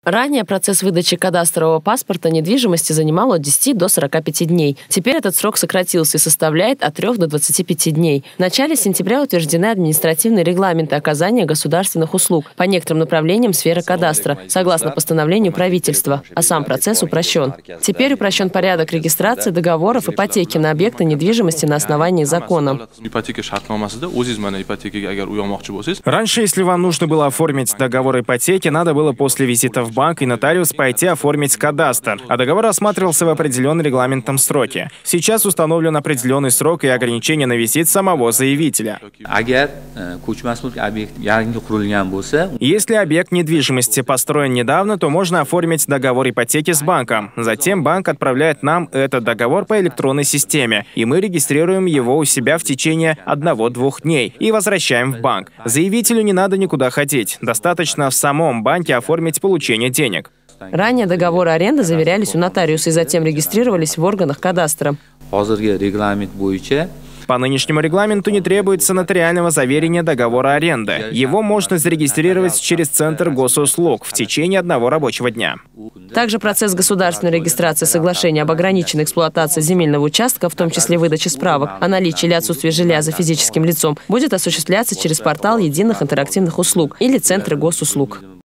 Ранее процесс выдачи кадастрового паспорта недвижимости занимал от 10 до 45 дней. Теперь этот срок сократился и составляет от 3 до 25 дней. В начале сентября утверждены административные регламенты оказания государственных услуг по некоторым направлениям сферы кадастра, согласно постановлению правительства, а сам процесс упрощен. Теперь упрощен порядок регистрации договоров ипотеки на объекты недвижимости на основании закона. Раньше, если вам нужно было оформить договор ипотеки, надо было после визита в банк и нотариус пойти оформить кадастр, а договор рассматривался в определенном регламентном сроке. Сейчас установлен определенный срок и ограничение на визит самого заявителя. Если объект недвижимости построен недавно, то можно оформить договор ипотеки с банком. Затем банк отправляет нам этот договор по электронной системе, и мы регистрируем его у себя в течение 1-2 дней и возвращаем в банк. Заявителю не надо никуда ходить, достаточно в самом банке оформить получение денег. Ранее договоры аренды заверялись у нотариуса и затем регистрировались в органах кадастра. По нынешнему регламенту не требуется нотариального заверения договора аренды. Его можно зарегистрировать через Центр госуслуг в течение 1 рабочего дня. Также процесс государственной регистрации соглашения об ограниченной эксплуатации земельного участка, в том числе выдачи справок о наличии или отсутствии жилья за физическим лицом, будет осуществляться через портал единых интерактивных услуг или Центры госуслуг.